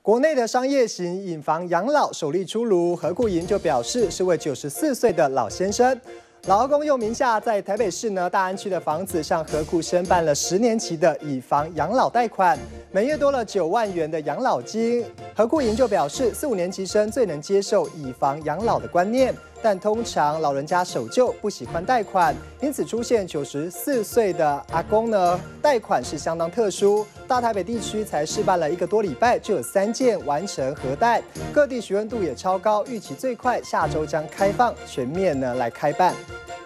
国内的商业型隐房养老首例出炉，何库银就表示是位94岁的老先生。老阿公用名下在台北市大安区的房子向何库申办了10年期的以房养老贷款，每月多了9万元的养老金。何库银就表示，4、5年级生最能接受以房养老的观念，但通常老人家守旧不喜欢贷款，因此出现94岁的阿公贷款是相当特殊。大台北地区才试办了1个多礼拜，就有3件完成核贷，各地询问度也超高，预期最快下周将开放全面来开办。